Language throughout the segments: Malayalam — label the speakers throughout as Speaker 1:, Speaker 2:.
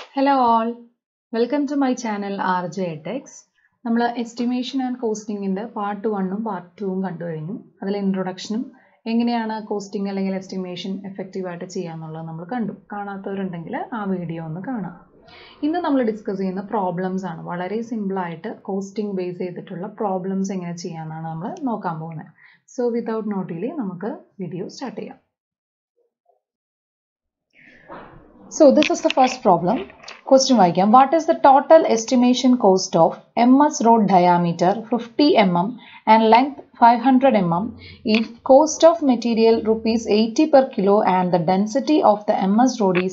Speaker 1: Hello all, welcome to my channel RJTech. നമ്മൾ എസ്റ്റിമേഷൻ ആൻഡ് കോസ്റ്റിംഗിന്റെ പാർട്ട് 1ഉം പാർട്ട് 2ഉം കണ്ടു കഴിഞ്ഞു. അതിൽ ഇൻട്രൊഡക്ഷനും എങ്ങനെയാണ് കോസ്റ്റിംഗ് അല്ലെങ്കിൽ എസ്റ്റിമേഷൻ എഫക്റ്റീവ് ആയിട്ട് ചെയ്യാന്നുള്ളത് നമ്മൾ കണ്ടു. കാണാത്തവരുണ്ടെങ്കിൽ ആ വീഡിയോ ഒന്ന് കാണാം. ഇന്ന് നമ്മൾ ഡിസ്കസ് ചെയ്യുന്ന പ്രോബ്ലംസ് ആണ്. വളരെ സിമ്പിൾ ആയിട്ട് കോസ്റ്റിംഗ് ബേസ് ചെയ്തിട്ടുള്ള പ്രോബ്ലംസ് എങ്ങനെ ചെയ്യാമെന്നാണ് നമ്മൾ നോക്കാൻ പോകുന്നത്. സോ വിതൗട്ട് നോ ഡിലേ നമുക്ക് വീഡിയോ സ്റ്റാർട്ട് ചെയ്യാം. So this is the first problem. Question vaikam. What is the total estimation cost of MS road diameter 50 mm and length 500 mm if cost of material rupees 80 per kilo and the density of the MS road is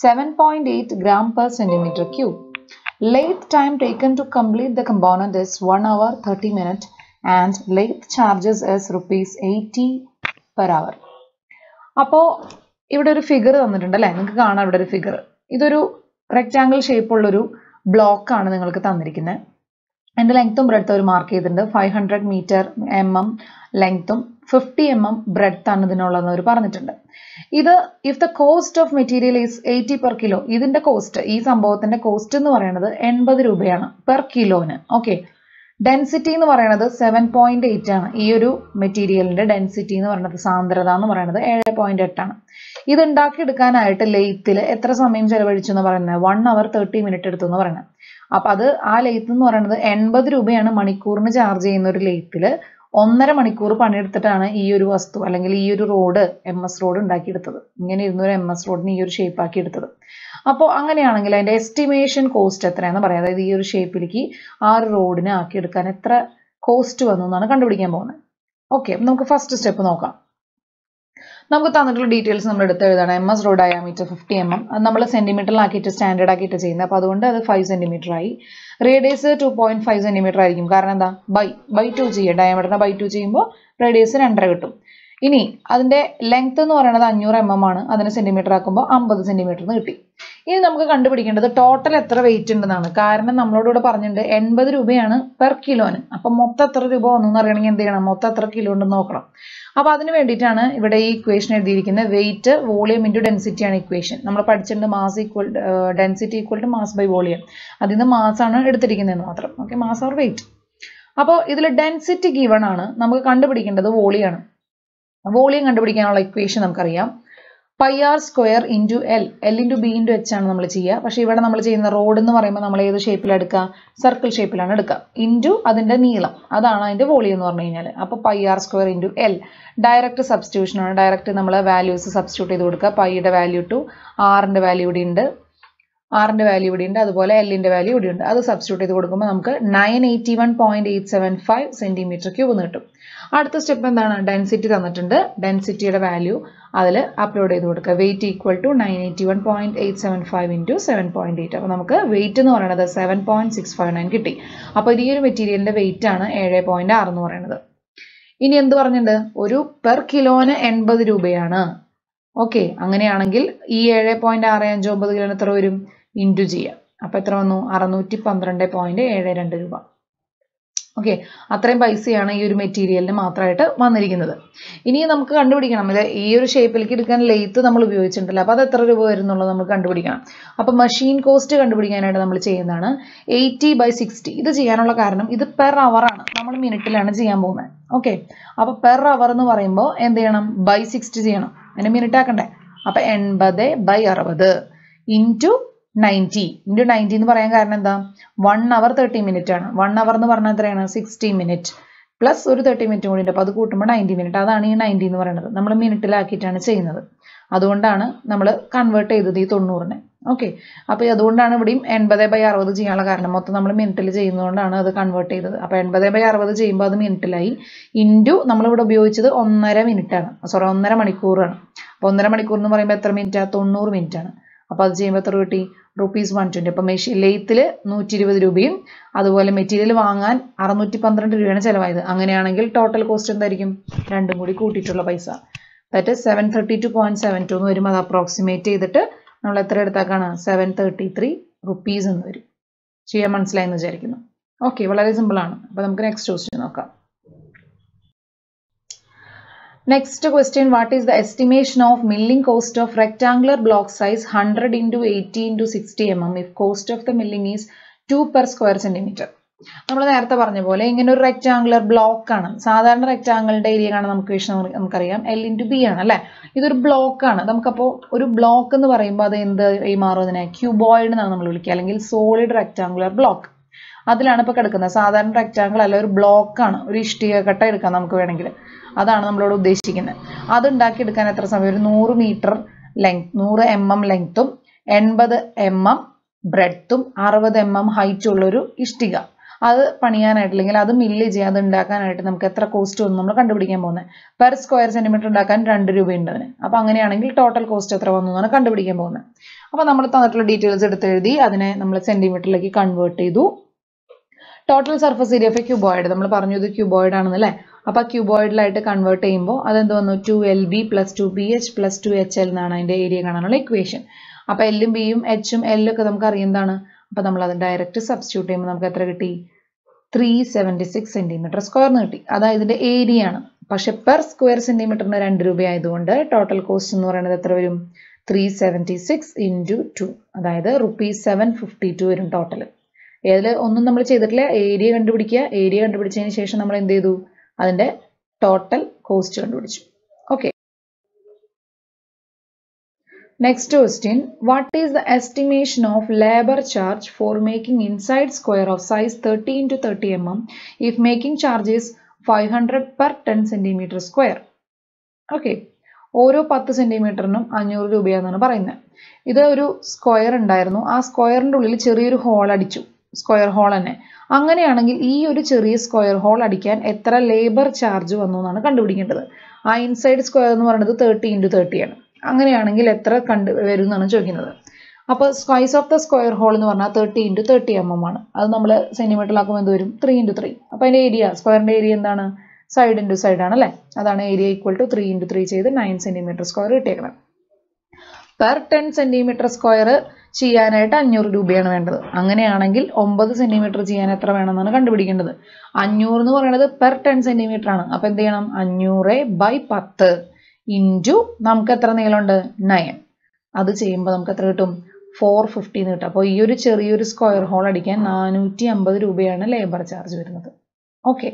Speaker 1: 7.8 gram per centimeter cube? Lathe time taken to complete the component is 1 hour 30 minutes and lathe charges is rupees 80 per hour. Appo ഇവിടെ ഒരു ഫിഗർ തന്നിട്ടുണ്ട് അല്ലേ, നിങ്ങൾക്ക് കാണാം ഇവിടെ ഒരു ഫിഗർ. ഇതൊരു റെക്റ്റാങ്കിൾ ഷേപ്പുള്ള ഒരു ബ്ലോക്ക് ആണ് നിങ്ങൾക്ക് തന്നിരിക്കുന്നത്. അതിന്റെ ലെങ്ത്തും ബ്രെഡ്ത്തും ഒരു മാർക്ക് ചെയ്തിട്ടുണ്ട്. 500 മീറ്റർ mm ലെങ്ത്തും 50 mm ബ്രെഡ്ത്ത് ആണ് ഇതിനുള്ളതെന്ന് അവർ പറഞ്ഞിട്ടുണ്ട്. ഇത് if the cost of material is 80 per kilo, ഇതിന്റെ കോസ്റ്റ്, ഈ സംഭവത്തിന്റെ കോസ്റ്റ് എന്ന് പറയുന്നത് 80 രൂപയാണ് പെർ കിലോന്. ഓക്കെ, ഡെൻസിറ്റി എന്ന് പറയുന്നത് 7.8 ആണ്. ഈ ഒരു മെറ്റീരിയലിന്റെ ഡെൻസിറ്റി എന്ന് പറയുന്നത്, സാന്ദ്രത എന്ന് പറയുന്നത് 7.8 ആണ്. ഇത് ഉണ്ടാക്കിയെടുക്കാനായിട്ട് ലെയ്ത്തിൽ എത്ര സമയം ചെലവഴിച്ചു എന്ന് പറയുന്നത് 1 hour 30 minutes എടുത്തു എന്ന് പറയുന്നത്. അപ്പൊ അത് ആ ലെയ്ത്ത് എന്ന് പറയുന്നത് 80 രൂപയാണ് മണിക്കൂറിന് ചാർജ് ചെയ്യുന്ന ഒരു ലെയ്ത്തിൽ 1.5 മണിക്കൂർ പണിയെടുത്തിട്ടാണ് ഈ ഒരു വസ്തു അല്ലെങ്കിൽ ഈ ഒരു റോഡ് MS റോഡ് ഉണ്ടാക്കിയെടുത്തത്. ഇങ്ങനെ ഇരുന്ന ഒരു MS റോഡിന് ഈ ഒരു ഷേപ്പ് ആക്കി എടുത്തത്. അപ്പോൾ അങ്ങനെയാണെങ്കിൽ അതിന്റെ എസ്റ്റിമേഷൻ കോസ്റ്റ് എത്രയാണെന്ന് പറയാം. അതായത് ഈ ഒരു ഷേപ്പിലേക്ക് ആ ഒരു റോഡിനെ ആക്കിയെടുക്കാൻ എത്ര കോസ്റ്റ് വന്നു എന്നാണ് കണ്ടുപിടിക്കാൻ പോകുന്നത്. ഓക്കെ, നമുക്ക് ഫസ്റ്റ് സ്റ്റെപ്പ് നോക്കാം. നമുക്ക് തന്നിട്ടുള്ള ഡീറ്റെയിൽസ് നമ്മൾ എടുത്ത് എഴുതണം. MS റോഡ് ഡയാമീറ്റർ 50 mm, അത് നമ്മൾ സെന്റിമീറ്ററിലാക്കിയിട്ട് സ്റ്റാൻഡേർഡ് ആക്കിയിട്ട് ചെയ്യുന്നത്. അപ്പോൾ അതുകൊണ്ട് അത് 5 cm ആയി. റേഡിയസ് 2.5 cm ആയിരിക്കും. കാരണം എന്താ, ബൈ 2 ചെയ്യുക. ഡയമീറ്ററിനെ ബൈ 2 ചെയ്യുമ്പോൾ റേഡിയസ് 2.5 കിട്ടും. ഇനി അതിന്റെ ലെങ്ത് എന്ന് പറയുന്നത് 500 mm ആണ്. അതിനെ സെന്റിമീറ്റർ ആക്കുമ്പോൾ 50 cm എന്ന് കിട്ടി. ഇനി നമുക്ക് കണ്ടുപിടിക്കേണ്ടത് ടോട്ടൽ എത്ര വെയിറ്റ് ഉണ്ടെന്നാണ്. കാരണം നമ്മളോട് ഇവിടെ പറഞ്ഞിട്ടുണ്ട് 80 രൂപയാണ് പെർ കിലോന്. അപ്പൊ മൊത്തം എത്ര രൂപ വന്നു അറിയണമെങ്കിൽ എന്ത് ചെയ്യണം, മൊത്തം എത്ര കിലോ ഉണ്ടെന്ന് നോക്കണം. അപ്പൊ അതിന് വേണ്ടിയിട്ടാണ് ഇവിടെ ഈ ഇക്വേഷൻ എഴുതിയിരിക്കുന്നത്. വെയിറ്റ് വോളിയം ഇൻറ്റു ഡെൻസിറ്റി ആണ് ഇക്വേഷൻ. നമ്മൾ പഠിച്ചിട്ടുണ്ട് mass equal density equal to mass by volume. അതിൽ നിന്ന് മാസ് ആണ് എടുത്തിരിക്കുന്നതെന്ന് മാത്രം. Okay, mass or weight. അപ്പോൾ ഇതിൽ ഡെൻസിറ്റി ഗിവൺ ആണ്. നമുക്ക് കണ്ടുപിടിക്കേണ്ടത് വോളിയം ആണ്. വോളിയം കണ്ടുപിടിക്കാനുള്ള ഇക്വേഷൻ നമുക്കറിയാം. πr² into L into B into H ആണ് നമ്മൾ ചെയ്യുക. പക്ഷെ ഇവിടെ നമ്മൾ ചെയ്യുന്ന റോഡ് എന്ന് പറയുമ്പോൾ നമ്മൾ ഏത് ഷേപ്പിലാണ് എടുക്കുക, സർക്കിൾ ഷേപ്പിലാണ് എടുക്കുക. ഇൻറ്റു അതിന്റെ നീളം, അതാണ് അതിന്റെ വോളിയം എന്ന് പറഞ്ഞു കഴിഞ്ഞാൽ. അപ്പോൾ πr² into L direct substitution ആണ്. ഡയറക്റ്റ് നമ്മൾ വാല്യൂസ് സബ്സ്റ്റിറ്റ്യൂട്ട് ചെയ്ത് കൊടുക്കുക. പൈയുടെ വാല്യൂ ടു ആറിന്റെ വാല്യൂ ഇവിടെ ഉണ്ട്, അതുപോലെ എല്ലിന്റെ വാല്യൂ ഇവിടെ ഉണ്ട്. അത് സബ്സ്റ്റിറ്റ്യൂട്ട് ചെയ്ത് കൊടുക്കുമ്പോൾ നമുക്ക് 981.875 സെന്റിമീറ്റർ ക്യൂബ് എന്ന് കിട്ടും. അടുത്ത സ്റ്റെപ്പ് എന്താണ്, ഡെൻസിറ്റി തന്നിട്ടുണ്ട്. ഡെൻസിറ്റിയുടെ വാല്യൂ അതിൽ അപ്ലോഡ് ചെയ്ത് കൊടുക്കുക. Weight equal to 981.875 into 7.8. അപ്പോൾ നമുക്ക് വെയിറ്റ് എന്ന് പറയുന്നത് 7.659 കിട്ടി. അപ്പോൾ ഈ ഒരു മെറ്റീരിയലിന്റെ വെയിറ്റ് ആണ് 7.6 എന്ന് പറയുന്നത്. ഇനി എന്ത് പറഞ്ഞിട്ടുണ്ട്, ഒരു പെർ കിലോന് 80 രൂപയാണ്. ഓക്കെ, അങ്ങനെയാണെങ്കിൽ ഈ 7.659 കിലോന് എത്ര വരും, ഇൻറ്റു ചെയ്യാം. അപ്പൊ എത്ര വന്നു, 612.72 രൂപ. ഓക്കെ, അത്രയും പൈസയാണ് ഈ ഒരു മെറ്റീരിയലിന് മാത്രമായിട്ട് വന്നിരിക്കുന്നത്. ഇനി നമുക്ക് കണ്ടുപിടിക്കണം, ഇത് ഈ ഒരു ഷേപ്പിലേക്ക് എടുക്കാൻ ലെയ്ത്ത് നമ്മൾ ഉപയോഗിച്ചിട്ടുണ്ടല്ലോ. അപ്പൊ അത് എത്ര രൂപ വരും എന്നുള്ളത് നമുക്ക് കണ്ടുപിടിക്കണം. അപ്പൊ മെഷീൻ കോസ്റ്റ് കണ്ടുപിടിക്കാനായിട്ട് നമ്മൾ ചെയ്യുന്നതാണ് 80/60. ഇത് ചെയ്യാനുള്ള കാരണം ഇത് പെർ അവർ ആണ്, നമ്മൾ മിനിറ്റിലാണ് ചെയ്യാൻ പോകുന്നത്. ഓക്കെ, അപ്പൊ പെർ അവർ എന്ന് പറയുമ്പോൾ എന്ത് ചെയ്യണം, ബൈ 60 ചെയ്യണം. അതിനെ മിനിറ്റ് ആക്കണ്ടേ. അപ്പൊ 80/60 ഇൻറ്റു 90 ഇൻറ്റു 90 എന്ന് പറയാൻ കാരണം എന്താ, 1 hour 30 minutes ആണ്. 1 hour എന്ന് പറഞ്ഞാൽ എത്രയാണ്, 60 minutes പ്ലസ് ഒരു 30 minutes കൂടി ഉണ്ട്. അപ്പൊ അത് കൂട്ടുമ്പോൾ 90 minutes. അതാണ് ഈ 90 എന്ന് പറയുന്നത്. നമ്മൾ മിനിറ്റിലാക്കിയിട്ടാണ് ചെയ്യുന്നത്. അതുകൊണ്ടാണ് നമ്മൾ കൺവേർട്ട് ചെയ്തത് ഈ 90-നെ. ഓക്കെ, അപ്പൊ അതുകൊണ്ടാണ് ഇവിടെയും 80/60 ചെയ്യാനുള്ള കാരണം. മൊത്തം നമ്മൾ മിനിറ്റിൽ ചെയ്യുന്നതുകൊണ്ടാണ് അത് കൺവേർട്ട് ചെയ്തത്. അപ്പൊ 80/60 ചെയ്യുമ്പോൾ അത് മിനിറ്റിലായി. ഇൻറ്റു നമ്മളിവിടെ ഉപയോഗിച്ചത് 1.5 minute ആണ്, സോറി 1.5 മണിക്കൂറാണ്. അപ്പൊ 1.5 മണിക്കൂർ എന്ന് പറയുമ്പോൾ എത്ര മിനിറ്റ്, 90 minutes ആണ്. അപ്പൊ അത് ചെയ്യുമ്പോൾ എത്ര കിട്ടി, ₹120. അപ്പൊ മെഷീൻ ലെയ്ത്തിൽ 120 രൂപയും അതുപോലെ മെറ്റീരിയൽ വാങ്ങാൻ 612 രൂപയാണ് ചെലവായത്. അങ്ങനെയാണെങ്കിൽ ടോട്ടൽ കോസ്റ്റ് എന്തായിരിക്കും, രണ്ടും കൂടി കൂട്ടിയിട്ടുള്ള പൈസ, ദാറ്റ് 732.72 എന്ന് വരും. അത് അപ്രോക്സിമേറ്റ് ചെയ്തിട്ട് നമ്മൾ എത്ര എടുത്താക്കാണ്, ₹733 എന്ന് വരും. ചെയ്യാൻ മനസ്സിലായെന്ന് വിചാരിക്കുന്നു. ഓക്കെ, വളരെ സിമ്പിൾ ആണ്. അപ്പൊ നമുക്ക് നെക്സ്റ്റ് ക്വസ്റ്റ്യൻ നോക്കാം. Next question, what is the estimation of milling cost of rectangular block size 100 into 80 into 60 mm if cost of the milling is 2 per square centimeter? നമ്മൾ നേരത്തെ പറഞ്ഞ പോലെ ഇങ്ങനെ ഒരു റെക്ടാങ്കുലർ ബ്ലോക്ക് ആണ്. സാധാരണ റെക്ടാങ്കിളിന്റെ ഏരിയ കാണാൻ നമുക്കറിയാം L into B ആണ് അല്ലേ. ഇതൊരു ബ്ലോക്ക് ആണ്. നമുക്കപ്പോൾ ഒരു ബ്ലോക്ക് എന്ന് പറയുമ്പോൾ അത് എന്ത് മാറും? അതിനെ ക്യൂബോയിഡ് എന്നാണ് നമ്മൾ വിളിക്കുക, അല്ലെങ്കിൽ സോളിഡ് റെക്ടാങ്കുലർ ബ്ലോക്ക്. അതിലാണ് ഇപ്പോൾ കിടക്കുന്നത്. സാധാരണ റെക്ടാങ്കിൾ അല്ല, ഒരു ബ്ലോക്ക് ആണ്. ഒരു ഇഷ്ടിക കട്ട എടുക്കാം നമുക്ക് വേണമെങ്കിൽ. അതാണ് നമ്മളോട് ഉദ്ദേശിക്കുന്നത്. അത് ഉണ്ടാക്കിയെടുക്കാൻ എത്ര സമയം? ഒരു 100 മീറ്റർ ലെങ്ത്, 100 mm ലെങ്ത്തും 80 mm ബ്രെഡ്ത്തും 60 mm ഹൈറ്റും ഉള്ളൊരു ഇഷ്ടിക. അത് പണിയാനായിട്ട്, അല്ലെങ്കിൽ അത് മില്ല് ചെയ്യാൻ, അത് ഉണ്ടാക്കാനായിട്ട് നമുക്ക് എത്ര കോസ്റ്റ് വന്നു നമ്മൾ കണ്ടുപിടിക്കാൻ പോകുന്നത്. പെർ സ്ക്വയർ സെന്റിമീറ്റർ ഉണ്ടാക്കാൻ 2 രൂപയുണ്ട് അതിന്. അപ്പോൾ അങ്ങനെയാണെങ്കിൽ ടോട്ടൽ കോസ്റ്റ് എത്ര വന്നു എന്നാണ് കണ്ടുപിടിക്കാൻ പോകുന്നത്. അപ്പോൾ നമ്മൾ തന്നിട്ടുള്ള ഡീറ്റെയിൽസ് എടുത്തെഴുതി അതിനെ നമ്മൾ സെന്റിമീറ്ററിലേക്ക് കൺവേർട്ട് ചെയ്തു. Total surface area of a cuboid, നമ്മൾ പറഞ്ഞു ഇത് ക്യൂബോയിഡ് ആണെന്നല്ലേ. അപ്പോൾ ആ ക്യൂബോയിഡിലായിട്ട് കൺവേർട്ട് ചെയ്യുമ്പോൾ അതെന്ത് വന്നു? 2LB + 2BH + 2HL എന്നാണ് അതിൻ്റെ ഏരിയ കാണാനുള്ള ഇക്വേഷൻ. അപ്പോൾ L ഉം B യും H ഉം L ഒക്കെ നമുക്ക് അറിയുന്നതാണ്. അപ്പോൾ നമ്മൾ അത് ഡയറക്റ്റ് സബ്സ്റ്റിറ്റ്യൂട്ട് ചെയ്യുമ്പോൾ നമുക്ക് എത്ര കിട്ടി? 376 സെന്റിമീറ്റർ സ്ക്വയർ എന്ന് കിട്ടി. അതായത് ഇതിൻ്റെ ഏരിയ ആണ്. പക്ഷെ പെർ സ്ക്വയർ സെന്റിമീറ്ററിന് 2 രൂപ ആയതുകൊണ്ട് ടോട്ടൽ കോസ്റ്റ് എന്ന് പറയുന്നത് എത്ര വരും? 376 × 2, അതായത് ₹752 വരും ടോട്ടൽ. ഏതിൽ ഒന്നും നമ്മൾ ചെയ്തിട്ടില്ല. ഏരിയ കണ്ടുപിടിക്കുക. ഏരിയ കണ്ടുപിടിച്ചതിന് ശേഷം നമ്മൾ എന്ത് ചെയ്തു? അതിൻ്റെ ടോട്ടൽ കോസ്റ്റ് കണ്ടുപിടിച്ചു. Okay. Next question, what is the estimation of labor charge for making inside square of size 30 into 30 mm if making charge is 500 per 10 cm square? Okay. ഓരോ 10 സെന്റിമീറ്ററിനും 500 രൂപയാണെന്നാണ് പറയുന്നത്. ഇത് ഒരു സ്ക്വയർ ഉണ്ടായിരുന്നു. ആ സ്ക്വയറിൻ്റെ ഉള്ളിൽ ചെറിയൊരു ഹോൾ അടിച്ചു, സ്ക്വയർ ഹോൾ തന്നെ. അങ്ങനെയാണെങ്കിൽ ഈ ഒരു ചെറിയ സ്ക്വയർ ഹോൾ അടിക്കാൻ എത്ര ലേബർ ചാർജ് വന്നു എന്നാണ് കണ്ടുപിടിക്കേണ്ടത്. ആ ഇൻസൈഡ് സ്ക്വയർ എന്ന് പറയുന്നത് 30 into 30 ആണ്. അങ്ങനെയാണെങ്കിൽ എത്ര വരും എന്നാണ് ചോദിക്കുന്നത്. അപ്പോൾ size of the square hole എന്ന് പറഞ്ഞാൽ 30 into 30 mm ആണ്. അത് നമ്മൾ സെന്റിമീറ്ററിലാക്കുമ്പോൾ എന്ത് വരും? 3 into 3. അപ്പോൾ അതിൻ്റെ ഏരിയ, സ്ക്വയറിൻ്റെ ഏരിയ എന്താണ്? സൈഡ് ഇൻറ്റു സൈഡ് ആണ് അല്ലേ. അതാണ് ഏരിയ ഈക്വൽ ടു 3 into 3 ചെയ്ത് 9 സെന്റിമീറ്റർ സ്ക്വയർ കിട്ടിയേക്കണം. പെർ 10 സെന്റിമീറ്റർ സ്ക്വയർ ചെയ്യാനായിട്ട് 500 രൂപയാണ് വേണ്ടത്. അങ്ങനെയാണെങ്കിൽ 9 സെന്റിമീറ്റർ ചെയ്യാൻ എത്ര വേണമെന്നാണ് കണ്ടുപിടിക്കേണ്ടത്. 500 എന്ന് പറയുന്നത് പെർ 10 സെന്റിമീറ്റർ ആണ്. അപ്പോൾ എന്ത് ചെയ്യണം? 500/10 ഇൻറ്റു നമുക്ക് എത്ര നീളമുണ്ട്? 9. അത് ചെയ്യുമ്പോൾ നമുക്ക് എത്ര കിട്ടും? 450 എന്ന് കിട്ടും. അപ്പോൾ ഈ ഒരു ചെറിയൊരു സ്ക്വയർ ഹോൾ അടിക്കാൻ 450 രൂപയാണ് ലേബർ ചാർജ് വരുന്നത്. Okay.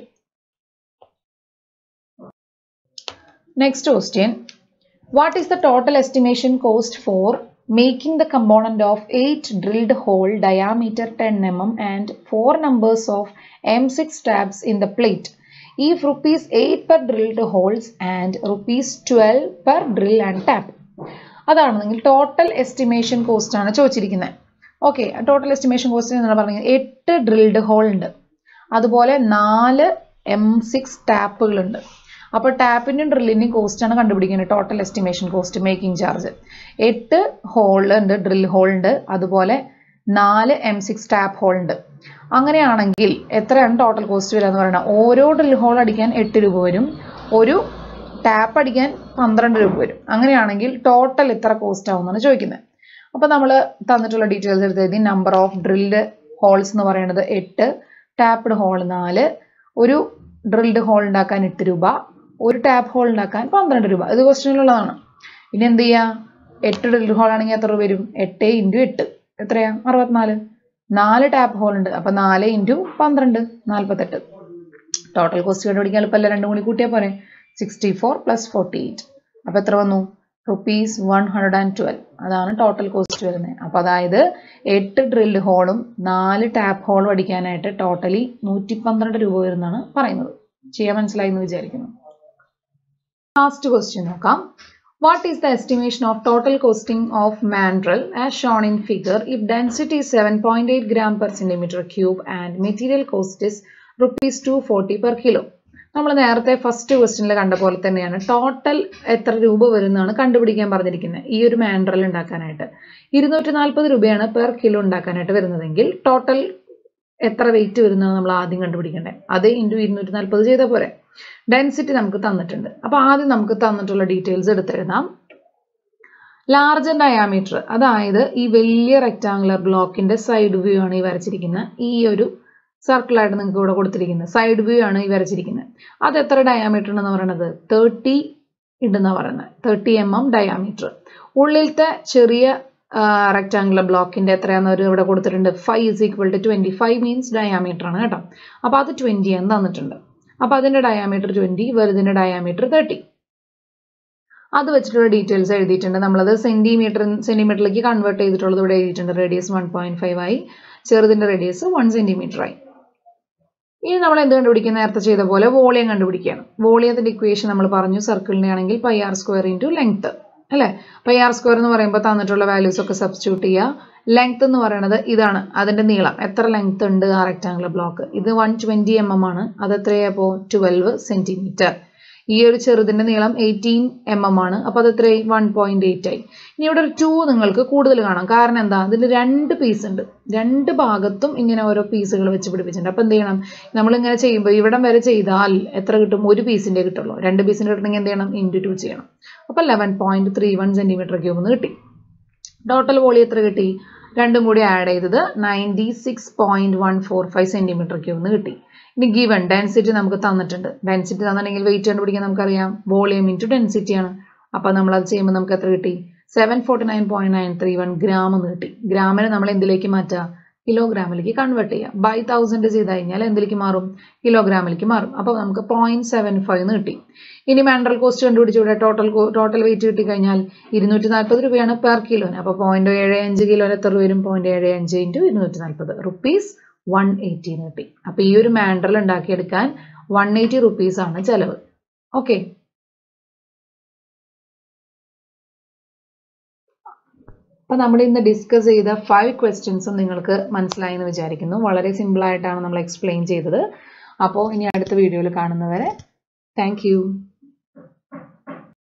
Speaker 1: Next question, what is the total estimation cost for making the component of 8 drilled hole diameter 10 mm and 4 numbers of M6 tabs in the plate if ₹8 per drilled holes and ₹12 per drill and tab? അതാണെങ്കിൽ ടോട്ടൽ എസ്റ്റിമേഷൻ കോസ്റ്റ് ആണ് ചോദിച്ചിരിക്കുന്നത്. ഓക്കെ, ടോട്ടൽ എസ്റ്റിമേഷൻ കോസ്റ്റ് എന്നാണ് പറഞ്ഞത്. 8 ഡ്രിൽഡ് ഹോൾ ഉണ്ട്, അതുപോലെ 4 M6 ടാപ്പുകളുണ്ട്. അപ്പോൾ ടാപ്പിൻ്റെയും ഡ്രില്ലിൻ്റെയും കോസ്റ്റ് ആണ് കണ്ടുപിടിക്കുന്നത്. Total estimation cost making charge 8 hole ഉണ്ട്, ഡ്രിൽ ഹോൾ ഉണ്ട്, അതുപോലെ 4 M6 ടാപ്പ് ഹോൾ ഉണ്ട്. അങ്ങനെയാണെങ്കിൽ എത്രയാണ് ടോട്ടൽ കോസ്റ്റ് വരിക എന്ന് പറയുന്നത്? ഓരോ ഡ്രിൽ ഹോൾ അടിക്കാൻ 8 രൂപ വരും, ഒരു ടാപ്പ് അടിക്കാൻ 12 രൂപ വരും. അങ്ങനെയാണെങ്കിൽ ടോട്ടൽ എത്ര കോസ്റ്റ് ആവും എന്നാണ് ചോദിക്കുന്നത്. അപ്പോൾ നമ്മൾ തന്നിട്ടുള്ള ഡീറ്റെയിൽസ് എടുത്ത് എഴുതി. നമ്പർ ഓഫ് ഡ്രിൽഡ് ഹോൾസ് എന്ന് പറയുന്നത് 8, ടാപ്പ്ഡ് ഹോൾ 4, ഒരു ഡ്രിൽഡ് ഹോൾ ഉണ്ടാക്കാൻ 8 രൂപ, ഒരു ടാപ്പ് ഹോൾ ഉണ്ടാക്കാൻ 12 രൂപ. ഇത് ക്വസ്റ്റ്യനിലുള്ളതാണ്. ഇനി എന്ത് ചെയ്യുക? 8 ഡ്രിൽഡ് ഹോൾ ആണെങ്കിൽ എത്ര രൂപ വരും? 8 × 8 എത്രയാ? 64. 4 ടാപ്പ് ഹോൾ ഉണ്ട്, അപ്പോൾ 4 × 12 48. ടോട്ടൽ കോസ്റ്റ് കണ്ടുപിടിക്കാൻ ഇപ്പോൾ എല്ലാം 2 കൂടി കൂട്ടിയാൽ പോരെ. 64 + 48. അപ്പോൾ എത്ര വന്നു? ₹112. അതാണ് ടോട്ടൽ കോസ്റ്റ് വരുന്നത്. അപ്പോൾ അതായത് 8 ഡ്രിൽഡ് ഹോളും 4 ടാപ്പ് ഹോളും അടിക്കാനായിട്ട് ടോട്ടലി 112 രൂപ വരുന്നതാണ് പറയുന്നത്. ചെയ്യാൻ മനസ്സിലായി എന്ന് വിചാരിക്കുന്നു. ലാസ്റ്റ് ക്വസ്റ്റ്യൻ നോക്കാം. What is the estimation of total costing of mandrel as shown in figure if density is 7.8 gram per centimeter cube and material cost is ₹240 per kilo? നമ്മൾ നേരത്തെ ഫസ്റ്റ് ക്വസ്റ്റ്യനിൽ കണ്ട പോലെ തന്നെയാണ്. ടോട്ടൽ എത്ര രൂപ വരുന്നതാണ് കണ്ടുപിടിക്കാൻ പറഞ്ഞിരിക്കുന്നത്. ഈ ഒരു മാൻഡ്രൽ ഉണ്ടാക്കാനായിട്ട് 240 രൂപയാണ് പെർ കിലോ ഉണ്ടാക്കാനായിട്ട് വരുന്നതെങ്കിൽ ടോട്ടൽ എത്ര വെയിറ്റ് വരുന്നതാണ് നമ്മൾ ആദ്യം കണ്ടുപിടിക്കേണ്ടത്. അത് ഇൻറ്റു 240 ചെയ്താൽ പോരെ. ഡെൻസിറ്റി നമുക്ക് തന്നിട്ടുണ്ട്. അപ്പോൾ ആദ്യം നമുക്ക് തന്നിട്ടുള്ള ഡീറ്റെയിൽസ് എടുത്തെഴുതാം. ലാർജർ ഡയാമീറ്റർ, അതായത് ഈ വലിയ റെക്ടാങ്കുലർ ബ്ലോക്കിന്റെ സൈഡ് വ്യൂ ആണ് ഈ വരച്ചിരിക്കുന്നത്. ഈ ഒരു സർക്കിളായിട്ട് നിങ്ങൾക്ക് ഇവിടെ കൊടുത്തിരിക്കുന്നത് സൈഡ് വ്യൂ ആണ് ഈ വരച്ചിരിക്കുന്നത്. അത് എത്ര ഡയാമീറ്റർ എന്ന് പറയുന്നത്? 30 ഇടുന്ന പറയുന്നത് 30 mm ഡയാമീറ്റർ. ഉള്ളിലത്തെ ചെറിയ റെക്ടാങ്കുലർ ബ്ലോക്കിന്റെ എത്രയാണെന്ന് അവർ ഇവിടെ കൊടുത്തിട്ടുണ്ട് 5 = 25 മീൻസ് ഡയാമീറ്റർ ആണ് കേട്ടോ. അപ്പോൾ അത് 20 എന്ന് തന്നിട്ടുണ്ട്. അപ്പോൾ അതിന്റെ ഡയാമീറ്റർ 20, വലുതിന്റെ ഡയാമീറ്റർ 30. അത് വെച്ചിട്ടുള്ള ഡീറ്റെയിൽസ് എഴുതിയിട്ടുണ്ട്. നമ്മളത് സെന്റിമീറ്ററിലേക്ക് കൺവേർട്ട് ചെയ്തിട്ടുള്ളത് ഇവിടെ എഴുതിയിട്ടുണ്ട്. റേഡിയസ് 1.5 ആയി, ചെറുതിന്റെ റേഡിയസ് 1 സെന്റിമീറ്റർ ആയി. ഇനി നമ്മൾ എന്ത് കണ്ടുപിടിക്കുക? നേരത്തെ ചെയ്ത പോലെ വോളിയം കണ്ടുപിടിക്കുകയാണ്. വോളിയത്തിന്റെ ഇക്വേഷൻ നമ്മൾ പറഞ്ഞു, സർക്കിളിന്റെ ആണെങ്കിൽ πr² × ലെങ്ത് അല്ലേ. πr² എന്ന് പറയുമ്പോൾ തന്നിട്ടുള്ള വാല്യൂസ് ഒക്കെ സബ്സ്റ്റിറ്റ്യൂട്ട് ചെയ്യുക. ലെങ്ത് എന്ന് പറയുന്നത് ഇതാണ്, അതിന്റെ നീളം എത്ര ലെങ്ത് ഉണ്ട് ആ റെക്ടാങ്കുലർ ബ്ലോക്ക്. ഇത് 120 mm ആണ്. അത് എത്രയാപ്പോ 12 സെന്റിമീറ്റർ. ഈ ഒരു ചെറുതിന്റെ നീളം 18 mm ആണ്. അപ്പോൾ അത് എത്രയായി? 1.8 ആയി. ഇനി ഇവിടെ ഒരു 2 നിങ്ങൾക്ക് കൂടുതൽ കാണാം. കാരണം എന്താ? ഇതിൽ 2 പീസ് ഉണ്ട്. 2 ഭാഗത്തും ഇങ്ങനെ ഓരോ പീസുകൾ വെച്ച് പിടിപ്പിച്ചിട്ടുണ്ട്. അപ്പോൾ എന്ത് ചെയ്യണം? നമ്മൾ ഇങ്ങനെ ചെയ്യുമ്പോൾ ഇവിടം വരെ ചെയ്താൽ എത്ര കിട്ടും? ഒരു പീസിന്റെ കിട്ടുള്ളൂ. 2 പീസിന്റെ കിട്ടണമെങ്കിൽ എന്ത് ചെയ്യണം? × 2 ചെയ്യണം. അപ്പോൾ 11.31 cm³ എന്ന് കിട്ടി. ടോട്ടൽ വോളിയം എത്ര കിട്ടി? രണ്ടും കൂടി ആഡ് ചെയ്തത് 96.145 cm³ എന്ന് കിട്ടി. ഇനി ഗിവൺ ഡെൻസിറ്റി നമുക്ക് തന്നിട്ടുണ്ട്. ഡെൻസിറ്റി തന്നിട്ടുണ്ടെങ്കിൽ വെയിറ്റ് കണ്ടുപിടിക്കാൻ നമുക്കറിയാം, വോളിയം × ഡെൻസിറ്റി ആണ്. അപ്പോൾ നമ്മൾ അത് ചെയ്യുമ്പോൾ നമുക്ക് എത്ര കിട്ടി? 749.931 ഗ്രാം എന്ന് കിട്ടി. ഗ്രാമിനെ നമ്മൾ എന്തിലേക്ക് മാറ്റുക? കിലോഗ്രാമിലേക്ക് കൺവേർട്ട് ചെയ്യുക. ബൈ 1000 ചെയ്ത് കഴിഞ്ഞാൽ എന്തിലേക്ക് മാറും? കിലോഗ്രാമിലേക്ക് മാറും. അപ്പോൾ നമുക്ക് 0.75 എന്ന് കിട്ടി. ഇനി മാൻഡ്രൽ കോസ്റ്റ് കണ്ടുപിടിച്ചൂടെ? ടോട്ടൽ വെയിറ്റ് കിട്ടി കഴിഞ്ഞാൽ 240 രൂപയാണ് പെർ കിലോന്. അപ്പോൾ 0.75 കിലോന് എത്ര രൂപ വരും? 0.75 × 240 റുപ്പീസ് 180 എന്ന് കിട്ടി. അപ്പോൾ ഈ ഒരു മാൻഡ്രൽ ഉണ്ടാക്കിയെടുക്കാൻ 180 റുപ്പീസ് ആണ് ചെലവ്. ഓക്കെ. അപ്പോൾ നമ്മൾ ഇന്ന് ഡിസ്കസ് ചെയ്ത 5 ക്വസ്റ്റ്യൻസും നിങ്ങൾക്ക് മനസ്സിലായി എന്ന് വിചാരിക്കുന്നു. വളരെ സിമ്പിൾ ആയിട്ടാണ് നമ്മൾ എക്സ്പ്ലെയിൻ ചെയ്തത്. അപ്പോൾ ഇനി അടുത്ത വീഡിയോയിൽ കാണുന്നവരെ താങ്ക് യു.